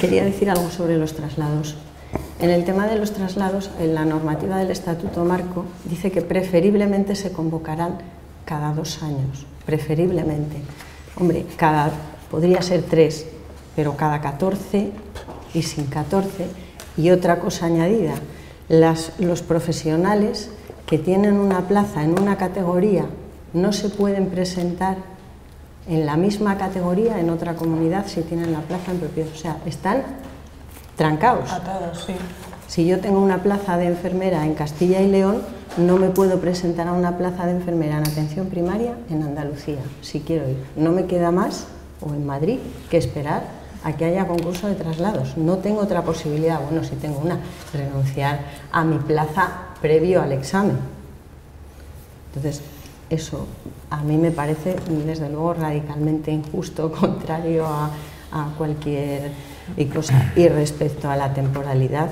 quería decir algo sobre los traslados. En el tema de los traslados, en la normativa del Estatuto Marco dice que preferiblemente se convocarán cada 2 años, preferiblemente. Hombre, podría ser 3, pero cada 14 y sin 14. Y otra cosa añadida, los profesionales que tienen una plaza en una categoría no se pueden presentar en la misma categoría en otra comunidad si tienen la plaza en propiedad. O sea, están trancados. Atados, sí. Si yo tengo una plaza de enfermera en Castilla y León, no me puedo presentar a una plaza de enfermera en atención primaria en Andalucía, si quiero ir. No me queda más, o en Madrid, que esperar a que haya concurso de traslados. No tengo otra posibilidad, bueno, si tengo una, renunciar a mi plaza previo al examen. Entonces, eso a mí me parece, desde luego, radicalmente injusto, contrario a cualquier cosa. Y respecto a la temporalidad,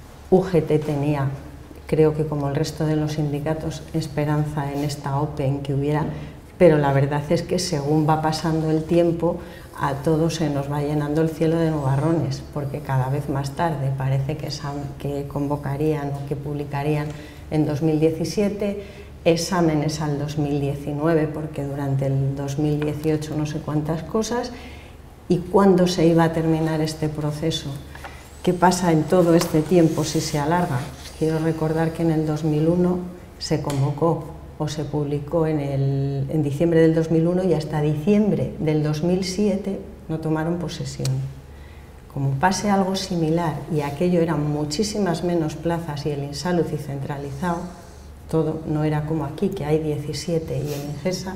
UGT tenía, creo que como el resto de los sindicatos, esperanza en esta OPE, en que hubiera, pero la verdad es que según va pasando el tiempo, a todos se nos va llenando el cielo de nubarrones, porque cada vez más tarde parece que convocarían o que publicarían en 2017, exámenes al 2019, porque durante el 2018 no sé cuántas cosas. ¿Y cuándo se iba a terminar este proceso? ¿Qué pasa en todo este tiempo si se alarga? Quiero recordar que en el 2001 se convocó o se publicó en diciembre del 2001 y hasta diciembre del 2007 no tomaron posesión. Como pase algo similar y aquello eran muchísimas menos plazas y el Insalud y centralizado, todo no era como aquí, que hay 17 y en Ingesa,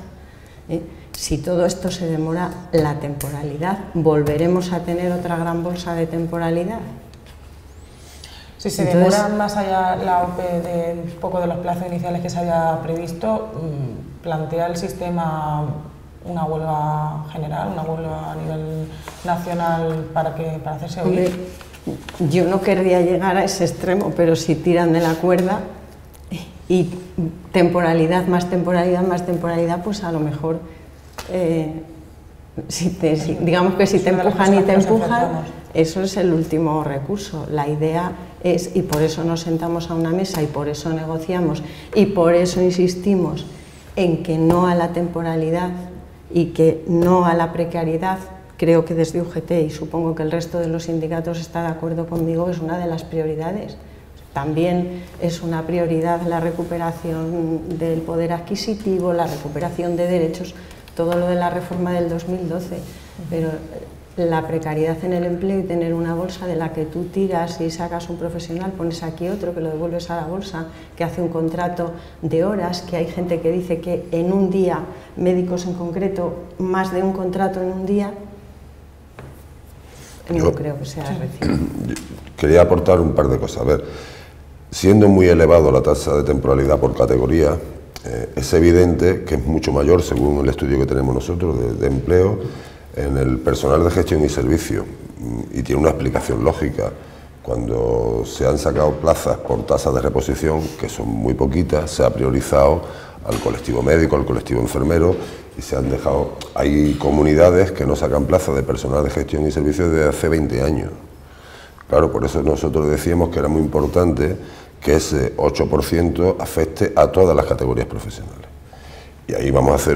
si todo esto se demora, la temporalidad, ¿volveremos a tener otra gran bolsa de temporalidad? Si se demora más allá la OPE de un poco de los plazos iniciales que se había previsto, ¿plantea el sistema una huelga general, una huelga a nivel nacional para hacerse oír? Yo no querría llegar a ese extremo, pero si tiran de la cuerda y temporalidad, más temporalidad, pues a lo mejor, digamos que si te empujan y te empujan, eso es el último recurso. La idea es, y por eso nos sentamos a una mesa y por eso negociamos y por eso insistimos en que no a la temporalidad y que no a la precariedad. Creo que desde UGT, y supongo que el resto de los sindicatos está de acuerdo conmigo, es una de las prioridades. También es una prioridad la recuperación del poder adquisitivo, la recuperación de derechos, todo lo de la reforma del 2012, pero la precariedad en el empleo y tener una bolsa de la que tú tiras y sacas un profesional, pones aquí otro que lo devuelves a la bolsa, que hace un contrato de horas, que hay gente que dice que en un día, médicos en concreto, más de un contrato en un día, no creo que sea recibo. Quería aportar un par de cosas. A ver, siendo muy elevado la tasa de temporalidad por categoría, es evidente que es mucho mayor, según el estudio que tenemos nosotros de empleo, en el personal de gestión y servicio, y tiene una explicación lógica. Cuando se han sacado plazas por tasas de reposición, que son muy poquitas, se ha priorizado al colectivo médico, al colectivo enfermero, y se han dejado... Hay comunidades que no sacan plazas de personal de gestión y servicio desde hace 20 años. Claro, por eso nosotros decíamos que era muy importante que ese 8% afecte a todas las categorías profesionales. Y ahí vamos a ser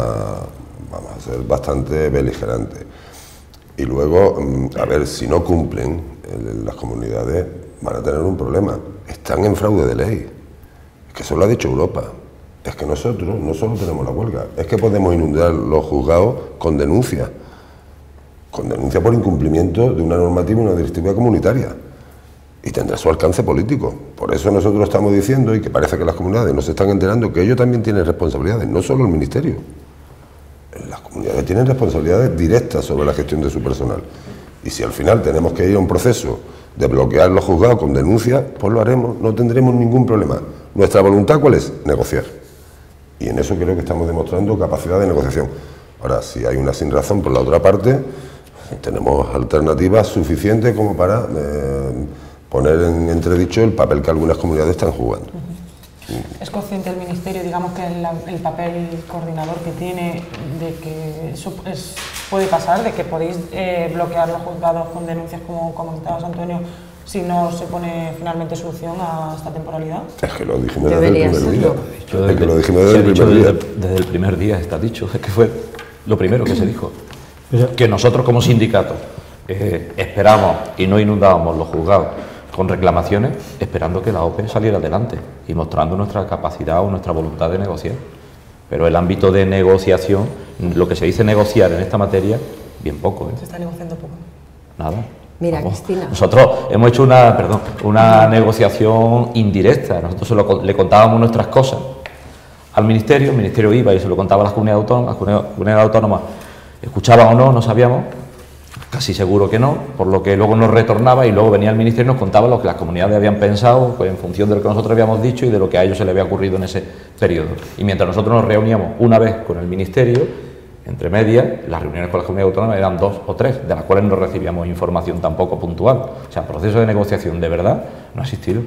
bastante beligerantes. Y luego, a ver, si no cumplen, las comunidades van a tener un problema. Están en fraude de ley. Es que eso lo ha dicho Europa. Es que nosotros no solo tenemos la huelga, es que podemos inundar los juzgados con denuncias por incumplimiento de una normativa y una directiva comunitaria. Y tendrá su alcance político. Por eso nosotros estamos diciendo, y que parece que las comunidades no se están enterando, que ellos también tienen responsabilidades, no solo el Ministerio. Las comunidades tienen responsabilidades directas sobre la gestión de su personal. Y si al final tenemos que ir a un proceso de bloquear los juzgados con denuncias, pues lo haremos, no tendremos ningún problema. ¿Nuestra voluntad cuál es? Negociar. Y en eso creo que estamos demostrando capacidad de negociación. Ahora, si hay una sinrazón por la otra parte, tenemos alternativas suficientes como para poner en entredicho el papel que algunas comunidades están jugando. ¿Es consciente el Ministerio, digamos, que el papel coordinador que tiene, de que eso es puede pasar, de que podéis bloquear los juzgados con denuncias, como comentabas, Antonio, si no se pone finalmente solución a esta temporalidad? Es que lo dijimos desde el primer día. Es que lo dijimos desde el primer día. Desde el primer día está dicho, es que fue lo primero que se dijo. Que nosotros como sindicato esperamos y no inundábamos los juzgados con reclamaciones, esperando que la OPE saliera adelante y mostrando nuestra capacidad o nuestra voluntad de negociar. Pero el ámbito de negociación, lo que se dice negociar en esta materia, bien poco. Se está negociando poco. Nada. Mira, vamos. Cristina. Nosotros hemos hecho una negociación indirecta. Nosotros le contábamos nuestras cosas al Ministerio, el Ministerio iba y se lo contaba a las comunidades autónomas, escuchaban o no, no sabíamos, casi seguro que no, por lo que luego nos retornaba y luego venía el Ministerio y nos contaba lo que las comunidades habían pensado, pues en función de lo que nosotros habíamos dicho y de lo que a ellos se les había ocurrido en ese periodo. Y mientras nosotros nos reuníamos una vez con el Ministerio, entre medias, las reuniones con las comunidades autónomas eran 2 o 3, de las cuales no recibíamos información tampoco puntual. O sea, el proceso de negociación de verdad no ha existido.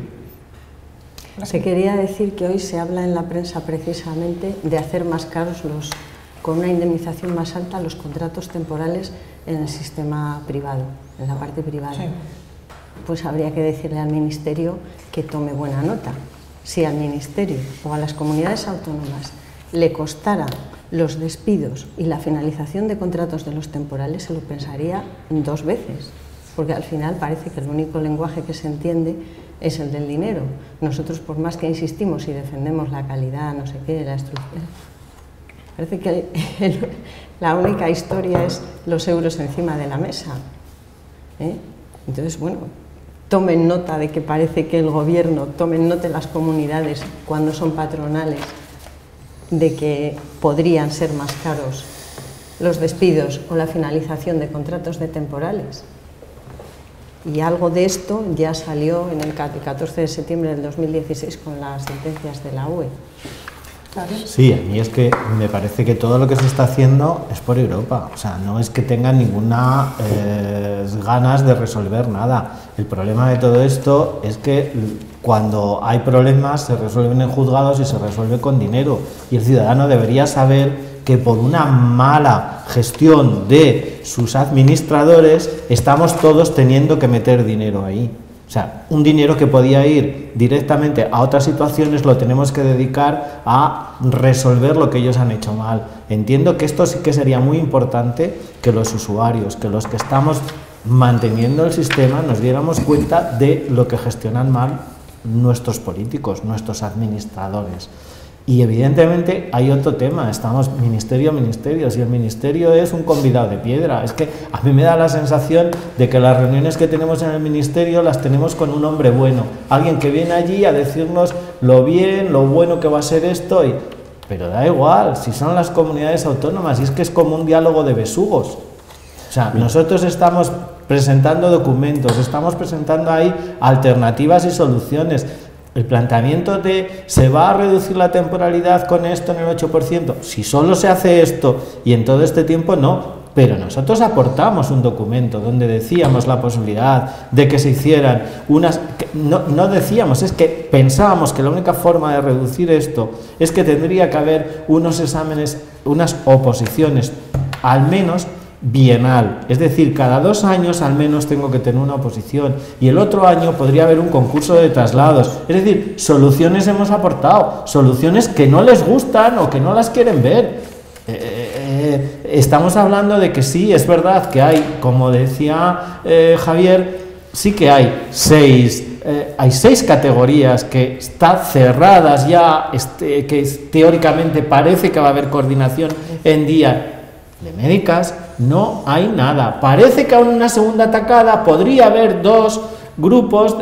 Se quería decir que hoy se habla en la prensa precisamente de hacer más caros con una indemnización más alta los contratos temporales en el sistema privado, en la parte privada. Sí. Pues habría que decirle al Ministerio que tome buena nota. Si al Ministerio o a las comunidades autónomas le costara los despidos y la finalización de contratos de los temporales, se lo pensaría 2 veces, porque al final parece que el único lenguaje que se entiende es el del dinero. Nosotros, por más que insistimos y defendemos la calidad, no sé qué, la estructura, parece que la única historia es los euros encima de la mesa. Entonces, bueno, tomen nota de que parece que el gobierno, tomen nota las comunidades cuando son patronales, de que podrían ser más caros los despidos o la finalización de contratos de temporales. Y algo de esto ya salió en el 14 de septiembre del 2016 con las sentencias de la UE. Sí, a mí es que me parece que todo lo que se está haciendo es por Europa, o sea, no es que tengan ninguna ganas de resolver nada. El problema de todo esto es que cuando hay problemas se resuelven en juzgados y se resuelve con dinero, y el ciudadano debería saber que por una mala gestión de sus administradores estamos todos teniendo que meter dinero ahí. O sea, un dinero que podía ir directamente a otras situaciones lo tenemos que dedicar a resolver lo que ellos han hecho mal. Entiendo que esto sí que sería muy importante, que los usuarios, que los que estamos manteniendo el sistema nos diéramos cuenta de lo que gestionan mal nuestros políticos, nuestros administradores. Y evidentemente hay otro tema, estamos ministerio a ministerio, si el ministerio es un convidado de piedra, es que a mí me da la sensación de que las reuniones que tenemos en el ministerio las tenemos con un hombre bueno, alguien que viene allí a decirnos lo bien, lo bueno que va a ser esto, pero da igual, si son las comunidades autónomas, y es que es como un diálogo de besugos. O sea, nosotros estamos presentando documentos, estamos presentando ahí alternativas y soluciones. El planteamiento de ¿se va a reducir la temporalidad con esto en el 8%? Si solo se hace esto y en todo este tiempo no, pero nosotros aportamos un documento donde decíamos la posibilidad de que se hicieran unas... No decíamos, es que pensábamos que la única forma de reducir esto es que tendría que haber unos exámenes, unas oposiciones, al menos bienal, es decir, cada 2 años al menos tengo que tener una oposición, y el otro año podría haber un concurso de traslados. Es decir, soluciones hemos aportado, soluciones que no les gustan o que no las quieren ver. Estamos hablando de que sí, es verdad que hay, como decía Javier, sí que hay 6 categorías que están cerradas ya, que teóricamente parece que va a haber coordinación en día. De médicas no hay nada. Parece que aún en una segunda atacada podría haber 2 grupos,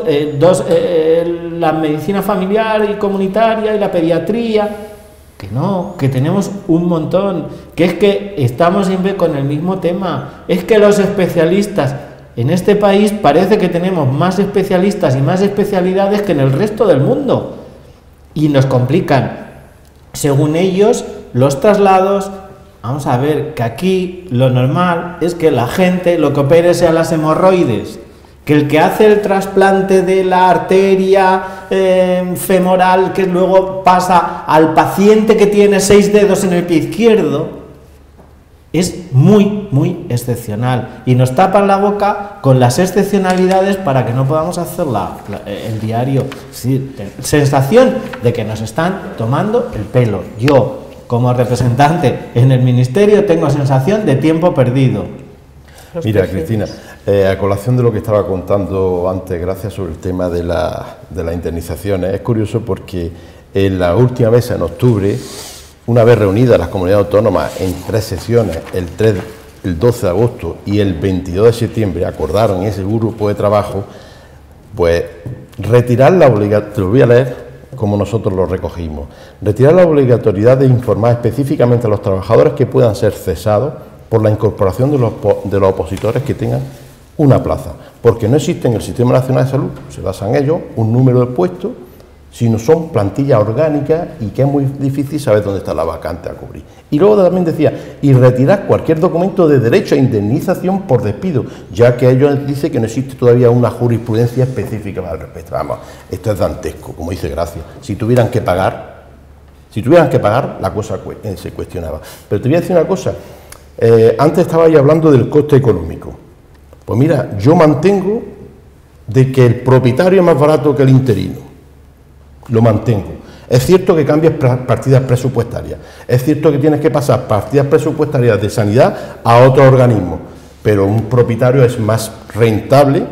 la medicina familiar y comunitaria y la pediatría. Que no, que tenemos un montón, que es que estamos siempre con el mismo tema. Es que los especialistas en este país parece que tenemos más especialistas y más especialidades que en el resto del mundo, y nos complican, según ellos, los traslados. Vamos a ver, que aquí lo normal es que la gente lo que opere sea las hemorroides, que el que hace el trasplante de la arteria femoral que luego pasa al paciente que tiene 6 dedos en el pie izquierdo, Es muy, muy excepcional y nos tapan la boca con las excepcionalidades para que no podamos hacer el diario. Es decir, sensación de que nos están tomando el pelo. Yo, como representante en el ministerio, tengo sensación de tiempo perdido. Mira, Cristina, a colación de lo que estaba contando antes, gracias sobre el tema de las indemnizaciones, es curioso porque en la última vez, en octubre, una vez reunidas las comunidades autónomas en 3 sesiones, el 12 de agosto y el 22 de septiembre, acordaron en ese grupo de trabajo, pues retirar la obligatoriedad, te lo voy a leer como nosotros lo recogimos, retirar la obligatoriedad de informar específicamente a los trabajadores que puedan ser cesados por la incorporación de los opositores que tengan una plaza, porque no existe en el Sistema Nacional de Salud, se basa en ello, un número de puestos, sino son plantillas orgánicas y que es muy difícil saber dónde está la vacante a cubrir. Y luego también decía, y retirar cualquier documento de derecho a indemnización por despido, ya que ellos dicen que no existe todavía una jurisprudencia específica al respecto. Vamos, esto es dantesco, como dice Gracia. Si tuvieran que pagar, la cosa se cuestionaba. Pero te voy a decir una cosa, antes estaba ahí hablando del coste económico. Pues mira, yo mantengo de que el propietario es más barato que el interino. Lo mantengo. Es cierto que cambias partidas presupuestarias, es cierto que tienes que pasar partidas presupuestarias de sanidad a otro organismo, pero un propietario es más rentable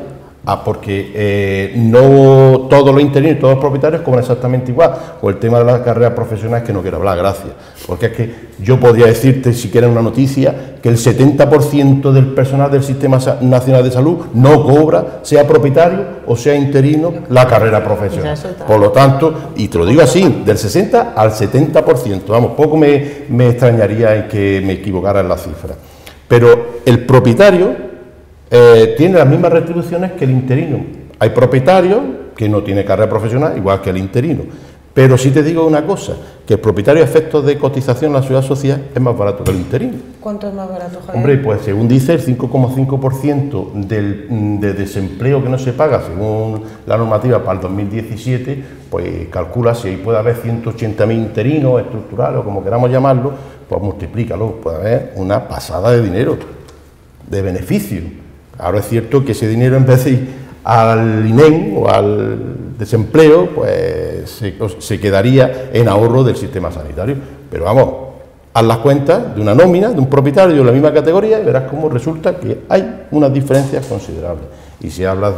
porque no todos los interinos y todos los propietarios cobran exactamente igual. O el tema de las carreras profesionales, que no quiero hablar, gracias, porque es que yo podría decirte, si quieres una noticia, que el 70% del personal del Sistema Nacional de Salud no cobra, sea propietario o sea interino, la carrera profesional. Por lo tanto, y te lo digo así, del 60 al 70%, vamos, poco me extrañaría en que me equivocara en la cifra. Pero el propietario tiene las mismas retribuciones que el interino. Hay propietarios que no tienen carrera profesional, igual que el interino. Pero sí te digo una cosa, que el propietario a efectos de cotización en la seguridad social es más barato que el interino. ¿Cuánto es más barato, Javier? Hombre, pues según dice, el 5,5% de desempleo que no se paga, según la normativa para el 2017, pues calcula si ahí puede haber 180.000 interinos, estructurales o como queramos llamarlo, pues multiplícalo, puede haber una pasada de dinero, de beneficio. Ahora es cierto que ese dinero, en vez de ir al INEM o al desempleo, pues se quedaría en ahorro del sistema sanitario. Pero vamos, haz las cuentas de una nómina, de un propietario de la misma categoría y verás cómo resulta que hay unas diferencias considerables. Y si hablas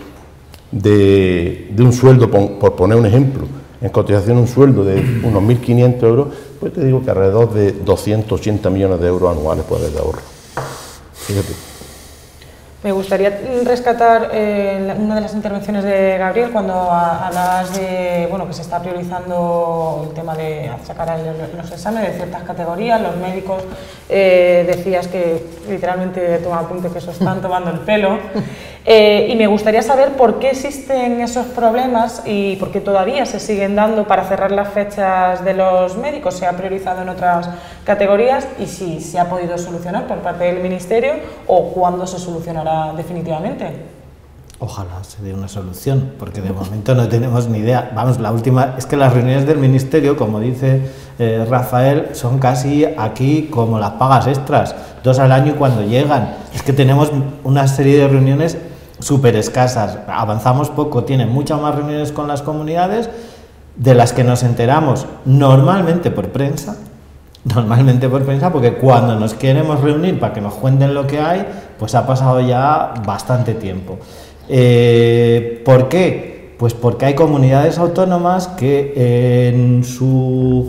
de un sueldo, por poner un ejemplo, en cotización un sueldo de unos 1.500 euros, pues te digo que alrededor de 280 millones de euros anuales puede haber de ahorro. Fíjate. Me gustaría rescatar una de las intervenciones de Gabriel cuando hablabas de que se está priorizando el tema de sacar los exámenes de ciertas categorías, los médicos, decías que literalmente toma apunte que eso están tomando el pelo. Y me gustaría saber por qué existen esos problemas y por qué todavía se siguen dando para cerrar las fechas de los médicos. ¿Se ha priorizado en otras categorías y si se ha podido solucionar por parte del Ministerio o cuándo se solucionará definitivamente? Ojalá se dé una solución, porque de momento no tenemos ni idea. Vamos, la última, es que las reuniones del Ministerio, como dice Rafael, son casi aquí como las pagas extras, 2 al año y cuando llegan. Es que tenemos una serie de reuniones súper escasas, avanzamos poco, tienen muchas más reuniones con las comunidades, de las que nos enteramos normalmente por prensa, porque cuando nos queremos reunir para que nos cuenten lo que hay, pues ha pasado ya bastante tiempo. ¿Por qué? Pues porque hay comunidades autónomas que en su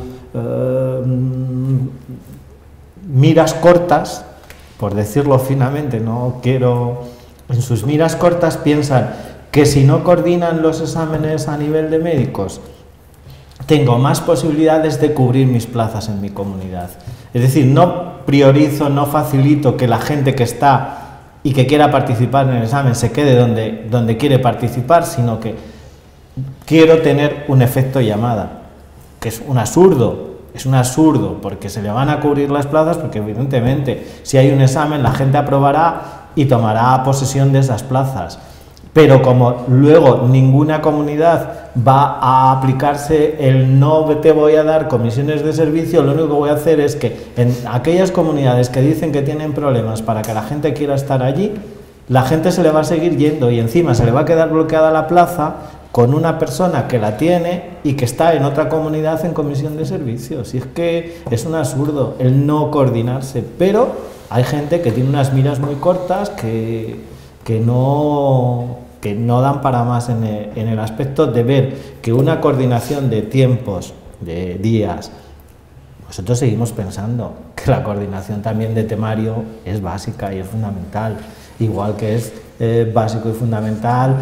miras cortas, por decirlo finamente, en sus miras cortas piensan que si no coordinan los exámenes a nivel de médicos, tengo más posibilidades de cubrir mis plazas en mi comunidad. Es decir, no priorizo, no facilito que la gente que está y que quiera participar en el examen se quede donde quiere participar, sino que quiero tener un efecto llamada, que es un absurdo, porque se le van a cubrir las plazas, porque evidentemente si hay un examen la gente aprobará y tomará posesión de esas plazas. Pero como luego ninguna comunidad va a aplicarse el no te voy a dar comisiones de servicio, lo único que voy a hacer es que en aquellas comunidades que dicen que tienen problemas para que la gente quiera estar allí, la gente se le va a seguir yendo y encima se le va a quedar bloqueada la plaza con una persona que la tiene y que está en otra comunidad en comisión de servicios. Y es que es un absurdo el no coordinarse, pero hay gente que tiene unas miras muy cortas que no dan para más en el aspecto de ver que una coordinación de tiempos, de días. Nosotros seguimos pensando que la coordinación también de temario es básica y es fundamental, igual que es básico y fundamental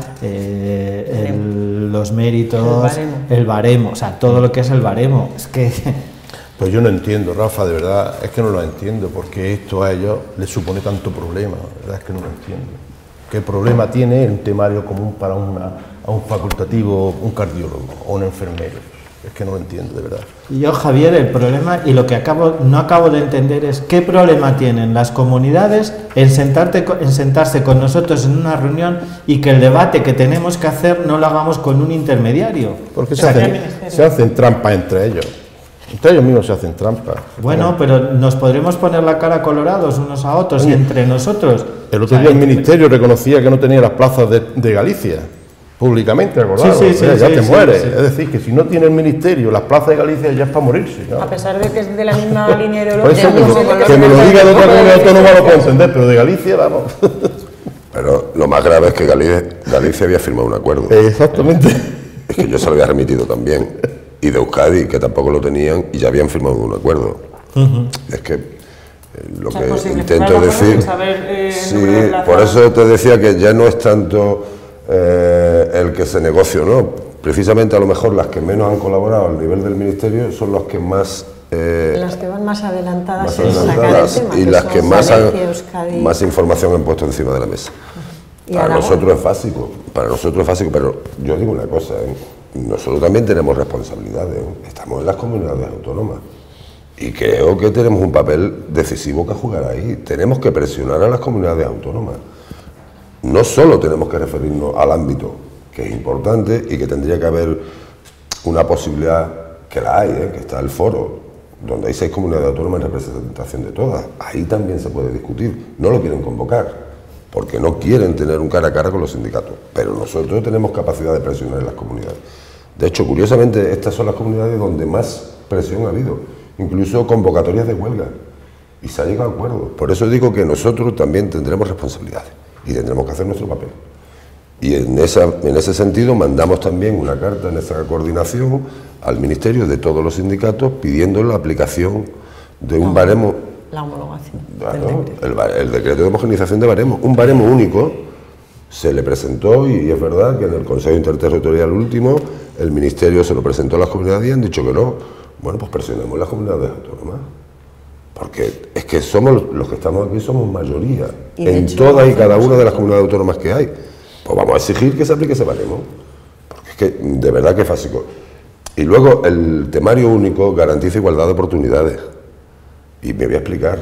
los méritos, el baremo, o sea, todo lo que es el baremo. Es que... Pues yo no entiendo, Rafa, de verdad, es que no lo entiendo, porque esto a ellos les supone tanto problema, la verdad es que no lo entiendo. ¿Qué problema tiene un temario común para a un facultativo, un cardiólogo o un enfermero? Es que no lo entiendo, de verdad. Yo, Javier, el problema, y lo que no acabo de entender es qué problema tienen las comunidades en sentarse con nosotros en una reunión y que el debate que tenemos que hacer no lo hagamos con un intermediario. Porque se hacen trampas entre ellos. Entre ellos mismos se hacen trampas. Bueno, pero nos podremos poner la cara colorados unos a otros y entre nosotros. El otro día el Ministerio reconocía que no tenía las plazas de Galicia, públicamente, acordado. Sí, ya te mueres. Sí. Es decir, que si no tiene el Ministerio las plazas de Galicia ya es para morirse, ¿no? A pesar de que es de la misma línea ideológica. Que me lo diga de otra comunidad autónoma lo puedo entender, pero de Galicia, vamos. Pero lo más grave es que Galicia había firmado un acuerdo. Exactamente. Es que yo se lo había remitido también. Y de Euskadi, que tampoco lo tenían, y ya habían firmado un acuerdo. Es que lo que intento decir... Sí, por eso te decía que ya no es tanto el que se negocie o no. Precisamente a lo mejor las que menos han colaborado al nivel del Ministerio son las que más... las que van más adelantadas en sacar el tema, y las que más información han puesto encima de la mesa. Para nosotros es básico, pero yo digo una cosa, nosotros también tenemos responsabilidades, estamos en las comunidades autónomas y creo que tenemos un papel decisivo que jugar ahí. Tenemos que presionar a las comunidades autónomas. No solo tenemos que referirnos al ámbito, que es importante y que tendría que haber una posibilidad, que la hay, que está el foro, donde hay 6 comunidades autónomas en representación de todas. Ahí también se puede discutir. No lo quieren convocar, porque no quieren tener un cara a cara con los sindicatos. Pero nosotros tenemos capacidad de presionar en las comunidades. De hecho, curiosamente, estas son las comunidades donde más presión ha habido, incluso convocatorias de huelga, y se ha llegado a acuerdos. Por eso digo que nosotros también tendremos responsabilidades y tendremos que hacer nuestro papel. Y en ese sentido mandamos también una carta en esa coordinación al Ministerio de todos los sindicatos pidiendo la aplicación de un baremo. La homologación. El decreto de homogenización de baremos, un baremo único. Se le presentó y es verdad que en el Consejo Interterritorial último el Ministerio se lo presentó a las comunidades y han dicho que no. Bueno, pues presionemos las comunidades autónomas, porque es que somos los que estamos aquí, somos mayoría en todas y cada una de las comunidades autónomas que hay. Pues vamos a exigir que se aplique ese baremo, porque es que de verdad que es básico. Y luego el temario único garantiza igualdad de oportunidades. Y me voy a explicar.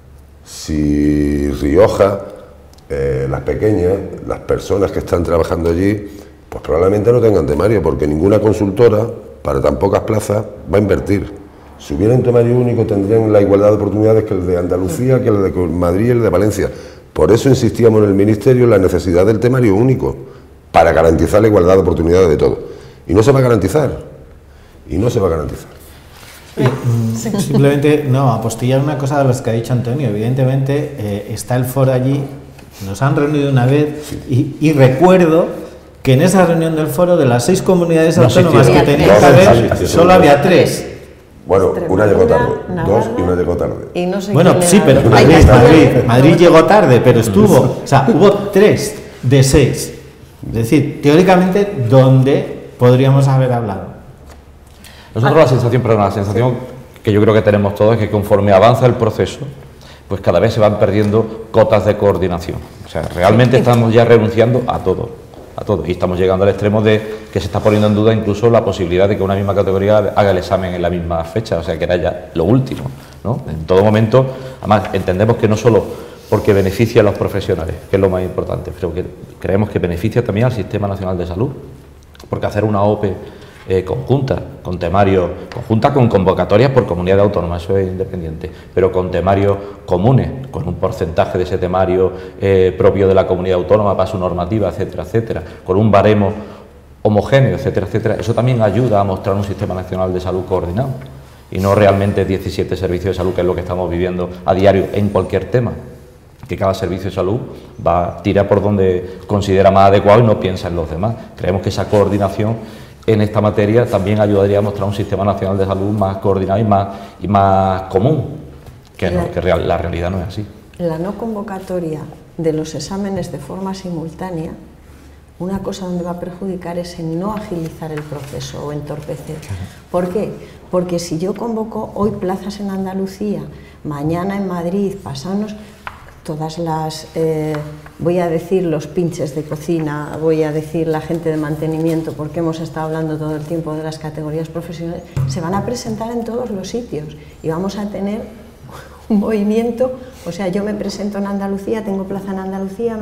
Si Rioja, las pequeñas, las personas que están trabajando allí, pues probablemente no tengan temario, porque ninguna consultora, para tan pocas plazas, va a invertir. Si hubiera un temario único, tendrían la igualdad de oportunidades que el de Andalucía, que el de Madrid y el de Valencia. Por eso insistíamos en el Ministerio en la necesidad del temario único, para garantizar la igualdad de oportunidades de todos. Y no se va a garantizar. Y no se va a garantizar. Simplemente, no, apostillar una cosa de las que ha dicho Antonio. Evidentemente, está el foro allí, nos han reunido una vez y recuerdo que en esa reunión del foro, de las 6 comunidades autónomas que tenían que haber, solo había 3. Bueno, una llegó tarde, 2 y una llegó tarde. Y no sé bueno, sí, pero Madrid llegó tarde, pero estuvo. O sea, hubo 3 de 6. Es decir, teóricamente, ¿dónde podríamos haber hablado? Nosotros la sensación que yo creo que tenemos todos es que conforme avanza el proceso, pues cada vez se van perdiendo cotas de coordinación. O sea, realmente estamos ya renunciando a todo. Y estamos llegando al extremo de que se está poniendo en duda incluso la posibilidad de que una misma categoría haga el examen en la misma fecha, o sea, que era ya lo último, ¿no? En todo momento, además, entendemos que no solo porque beneficia a los profesionales, que es lo más importante, pero que creemos que beneficia también al Sistema Nacional de Salud, porque hacer una OPE conjunta, con temarios, conjunta con convocatorias por comunidad autónoma, eso es independiente, pero con temarios comunes, con un porcentaje de ese temario propio de la comunidad autónoma para su normativa, etcétera, etcétera, con un baremo homogéneo, etcétera, etcétera, eso también ayuda a mostrar un Sistema Nacional de Salud coordinado y no realmente 17 servicios de salud, que es lo que estamos viviendo a diario en cualquier tema, que cada servicio de salud tira por donde considera más adecuado y no piensa en los demás. Creemos que esa coordinación en esta materia también ayudaría a mostrar un Sistema Nacional de Salud más coordinado y más común, que la realidad no es así. La no convocatoria de los exámenes de forma simultánea, una cosa donde va a perjudicar es en no agilizar el proceso o entorpecer. ¿Por qué? Porque si yo convoco hoy plazas en Andalucía, mañana en Madrid, pasados todas las, voy a decir los pinches de cocina, voy a decir la gente de mantenimiento, porque hemos estado hablando todo el tiempo de las categorías profesionales, se van a presentar en todos los sitios y vamos a tener un movimiento. O sea, yo me presento en Andalucía, tengo plaza en Andalucía,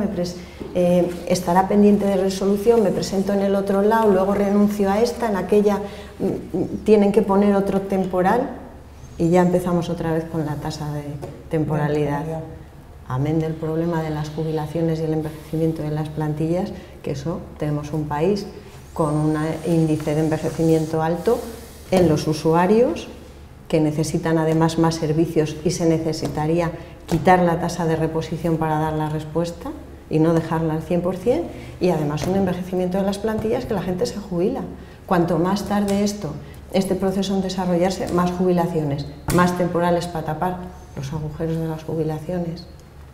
estará pendiente de resolución, me presento en el otro lado, luego renuncio a esta, en aquella tienen que poner otro temporal y ya empezamos otra vez con la tasa de temporalidad. Amén del problema de las jubilaciones y el envejecimiento de las plantillas, que eso, tenemos un país con un índice de envejecimiento alto en los usuarios, que necesitan además más servicios y se necesitaría quitar la tasa de reposición para dar la respuesta y no dejarla al 100%, y además un envejecimiento de las plantillas, que la gente se jubila. Cuanto más tarde este proceso en desarrollarse, más jubilaciones, más temporales para tapar los agujeros de las jubilaciones.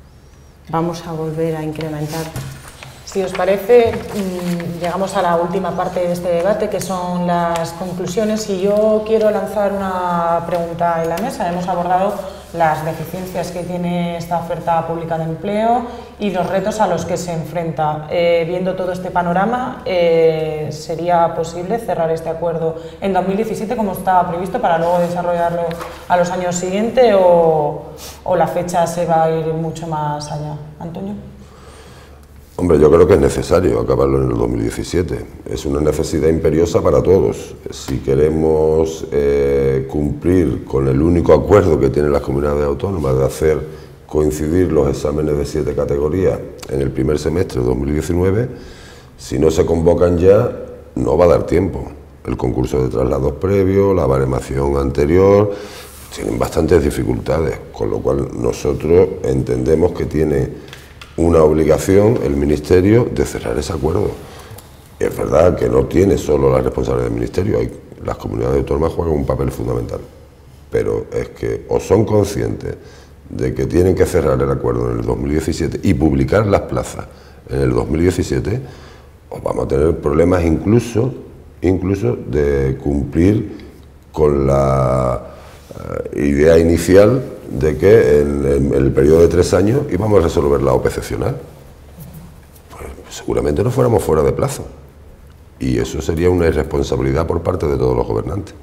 Vamos a volver a incrementar. Si os parece, llegamos a la última parte de este debate, que son las conclusiones, y yo quiero lanzar una pregunta en la mesa. Hemos abordado las deficiencias que tiene esta oferta pública de empleo y los retos a los que se enfrenta. Viendo todo este panorama, ¿sería posible cerrar este acuerdo en 2017 como estaba previsto para luego desarrollarlo a los años siguientes, o la fecha se va a ir mucho más allá? Antonio. Hombre, yo creo que es necesario acabarlo en el 2017. Es una necesidad imperiosa para todos. Si queremos cumplir con el único acuerdo que tienen las comunidades autónomas de hacer coincidir los exámenes de 7 categorías en el primer semestre de 2019, si no se convocan ya, no va a dar tiempo. El concurso de traslados previo, la baremación anterior, tienen bastantes dificultades, con lo cual nosotros entendemos que tiene una obligación el Ministerio de cerrar ese acuerdo. Y es verdad que no tiene solo la responsabilidad del Ministerio, las comunidades autónomas juegan un papel fundamental, pero es que o son conscientes de que tienen que cerrar el acuerdo en el 2017 y publicar las plazas en el 2017, o vamos a tener problemas incluso de cumplir con la idea inicial de que en el periodo de 3 años íbamos a resolver la OPE excepcional. Pues seguramente no fuéramos fuera de plazo, y eso sería una irresponsabilidad por parte de todos los gobernantes.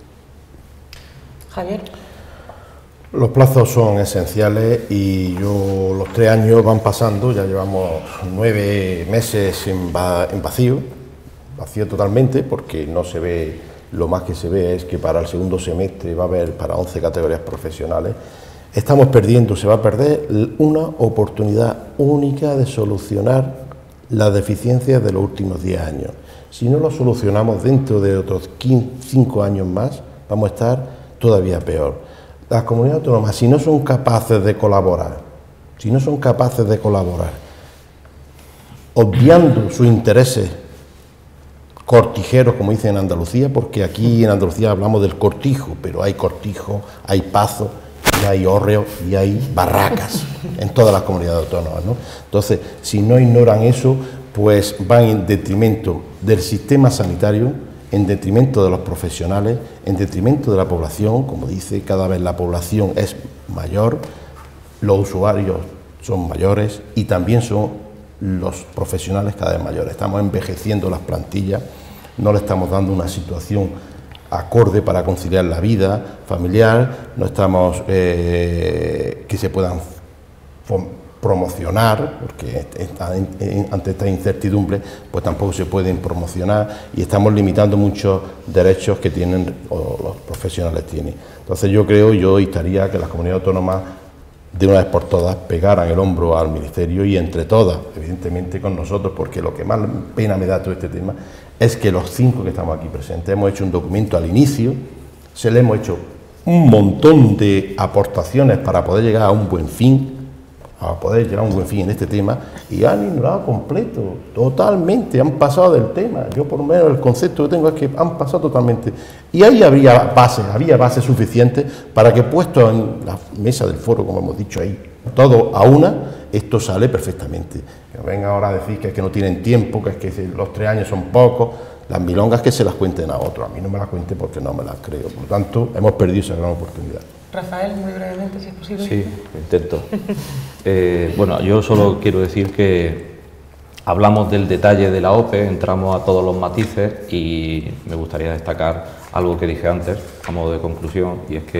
Javier. Los plazos son esenciales y los 3 años van pasando, ya llevamos 9 meses en vacío totalmente, porque no se ve, lo más que se ve es que para el segundo semestre va a haber para 11 categorías profesionales. Estamos perdiendo, se va a perder una oportunidad única de solucionar las deficiencias de los últimos 10 años. Si no lo solucionamos dentro de otros 5 años más, vamos a estar todavía peor. Las comunidades autónomas, si no son capaces de colaborar, obviando sus intereses cortijeros, como dicen en Andalucía, porque aquí en Andalucía hablamos del cortijo, pero hay cortijo, hay pazo, y hay hórreo y hay barracas en todas las comunidades autónomas, ¿no? Entonces, si no ignoran eso, pues van en detrimento del sistema sanitario, en detrimento de los profesionales, en detrimento de la población. Como dice, cada vez la población es mayor, los usuarios son mayores y también son los profesionales cada vez mayores. Estamos envejeciendo las plantillas, no le estamos dando una situación acorde para conciliar la vida familiar, no estamos que se puedan promocionar, porque ante esta incertidumbre pues tampoco se pueden promocionar y estamos limitando muchos derechos que tienen o los profesionales tienen. Entonces yo instaría que las comunidades autónomas de una vez por todas pegaran el hombro al Ministerio y entre todas, evidentemente con nosotros, porque lo que más pena me da todo este tema es que los 5 que estamos aquí presentes hemos hecho un documento al inicio, se le hemos hecho un montón de aportaciones para poder llegar a un buen fin, en este tema, y han ignorado completo, totalmente, han pasado del tema. Yo por lo menos el concepto que tengo es que han pasado totalmente. Y ahí había base suficiente para que puesto en la mesa del foro, como hemos dicho ahí, todo a una, esto sale perfectamente. Que venga ahora a decir que es que no tienen tiempo, que es que los 3 años son pocos, las milongas que se las cuenten a otros, a mí no me las cuente porque no me las creo. Por lo tanto, hemos perdido esa gran oportunidad. Rafael, muy brevemente, si es posible. Sí, intento. Bueno, yo solo quiero decir que hablamos del detalle de la OPE, entramos a todos los matices y me gustaría destacar algo que dije antes, a modo de conclusión, y es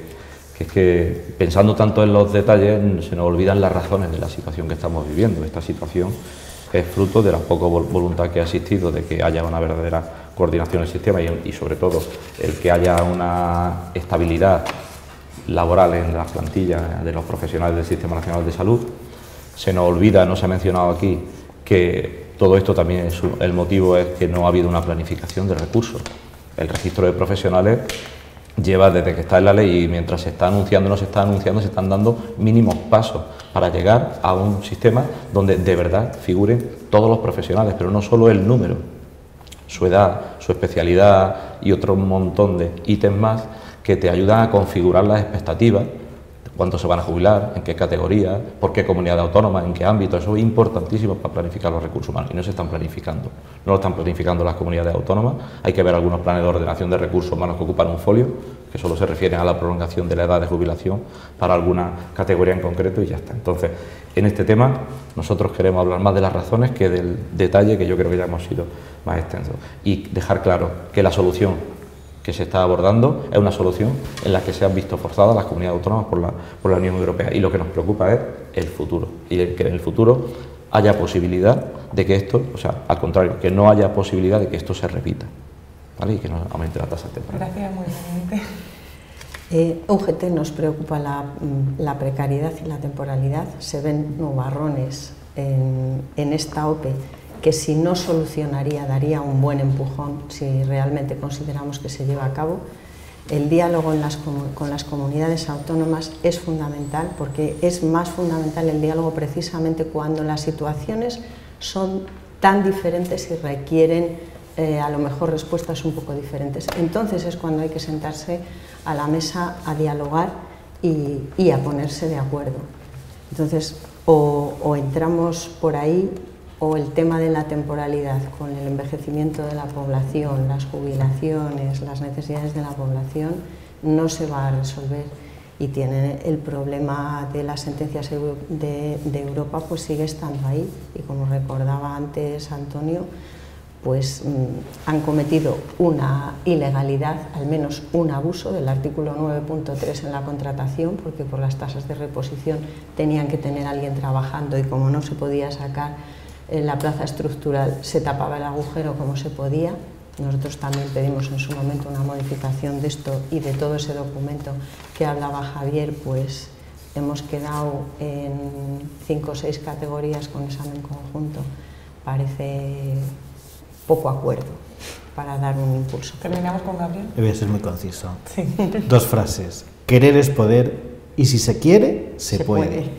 que pensando tanto en los detalles se nos olvidan las razones de la situación que estamos viviendo. Esta situación es fruto de la poca voluntad que ha existido de que haya una verdadera coordinación del sistema y sobre todo el que haya una estabilidad laboral en las plantillas de los profesionales del Sistema Nacional de Salud. Se nos olvida, no se ha mencionado aquí, que todo esto también el motivo es que no ha habido una planificación de recursos. El registro de profesionales lleva desde que está en la ley y mientras se está anunciando, no se está anunciando, se están dando mínimos pasos para llegar a un sistema donde de verdad figuren todos los profesionales, pero no solo el número, su edad, su especialidad y otro montón de ítems más que te ayudan a configurar las expectativas, cuántos se van a jubilar, en qué categoría, por qué comunidad autónoma, en qué ámbito. Eso es importantísimo para planificar los recursos humanos y no se están planificando. No lo están planificando las comunidades autónomas. Hay que ver algunos planes de ordenación de recursos humanos que ocupan un folio, que solo se refieren a la prolongación de la edad de jubilación para alguna categoría en concreto y ya está. Entonces, en este tema nosotros queremos hablar más de las razones que del detalle, que yo creo que ya hemos sido más extensos, y dejar claro que la solución que se está abordando es una solución en la que se han visto forzadas las comunidades autónomas por la Unión Europea, y lo que nos preocupa es el futuro, y que en el futuro haya posibilidad de que esto, o sea, al contrario, que no haya posibilidad de que esto se repita, ¿vale? Y que no aumente la tasa temporal. Gracias, muy brevemente. UGT nos preocupa la precariedad y la temporalidad. Se ven nubarrones en esta OPE que si no solucionaría daría un buen empujón si realmente consideramos que se lleva a cabo. El diálogo con las comunidades autónomas es fundamental, porque es más fundamental el diálogo precisamente cuando las situaciones son tan diferentes y requieren a lo mejor respuestas un poco diferentes. Entonces es cuando hay que sentarse a la mesa a dialogar y a ponerse de acuerdo. Entonces o entramos por ahí, o el tema de la temporalidad con el envejecimiento de la población, las jubilaciones, las necesidades de la población, no se va a resolver, y tiene el problema de las sentencias de Europa, pues sigue estando ahí, y como recordaba antes Antonio, pues han cometido una ilegalidad, al menos un abuso del artículo 9.3 en la contratación, porque por las tasas de reposición tenían que tener a alguien trabajando y como no se podía sacar en la plaza estructural se tapaba el agujero como se podía. Nosotros también pedimos en su momento una modificación de esto, y de todo ese documento que hablaba Javier, pues hemos quedado en 5 o 6 categorías con examen conjunto. Parece poco acuerdo para dar un impulso. Terminamos con Gabriel. Voy a ser muy conciso. Sí. 2 frases. Querer es poder, y si se quiere, se puede.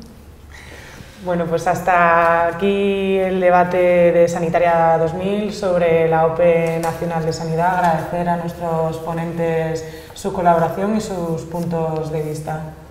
Bueno, pues hasta aquí el debate de Sanitaria 2000 sobre la OPE Nacional de Sanidad. Agradecer a nuestros ponentes su colaboración y sus puntos de vista.